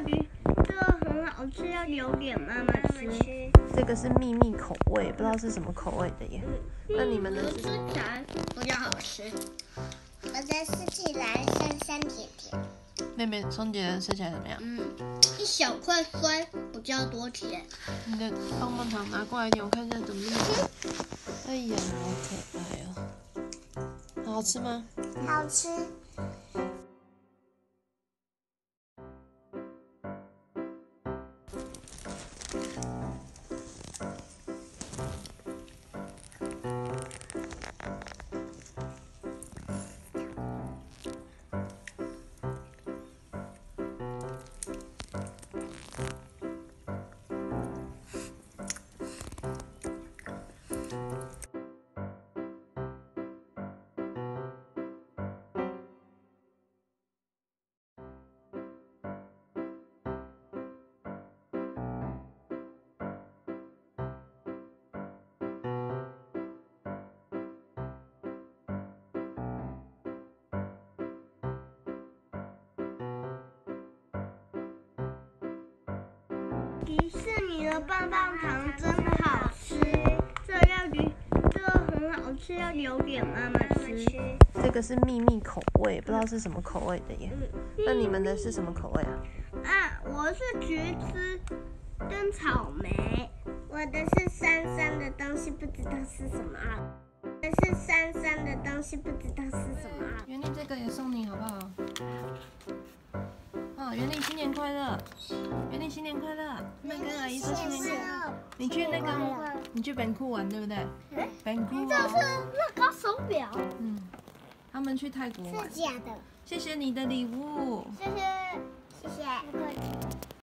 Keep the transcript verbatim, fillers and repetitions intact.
鱼这个很好吃，要留给妈妈吃。 这个是秘密口味，不知道是什么口味的耶。那你们的是？ 吃起来比较好吃。 我的吃起来酸酸甜甜。 妹妹松姐的吃起来怎么样？ 嗯，一小块酸，比较多甜。 你的棒棒糖拿过来一点，我看一下怎么样。哎呀，好可爱哦！好吃吗？ 好吃。 迪士尼的棒棒糖真的好吃，这要留，这个很好吃，要留给妈妈吃。 这个是秘密口味，不知道是什么口味的耶。那你们的是什么口味啊？ 啊，我是橘子跟草莓。 我的是酸酸的东西，不知道是什么啊。我的是酸酸的东西，不知道是什么啊。 袁丽这个也送你好不好？哦，袁丽新年快乐！袁丽新年快乐！妹跟阿姨说新年快乐。你去那个，你去本库玩对不对？本库。 这是乐高手表。 嗯，他们去泰国玩。 是假的。 谢谢你的礼物。 谢谢， 谢谢。